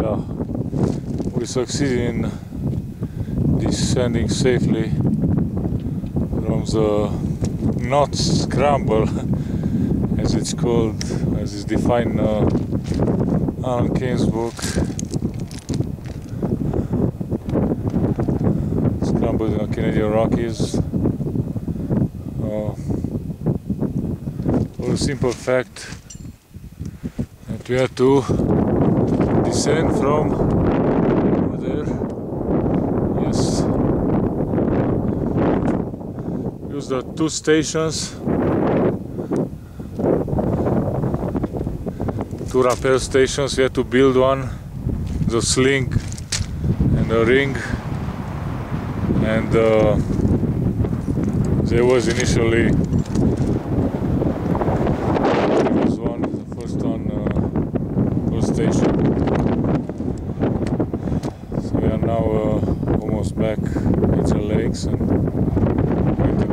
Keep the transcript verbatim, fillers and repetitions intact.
yeah, we succeeded in descending safely from the not scramble, as it's called, as is defined in uh, Alan Keynes' book. Scramble in the Canadian Rockies. Uh, for the simple fact that we had to descend from over there. Yes. Use the two stations, two rappel stations. We had to build one, the sling and the ring, and uh, there was initially there was one, the first one, uh, first station. So we are now uh, almost back into the lakes and going to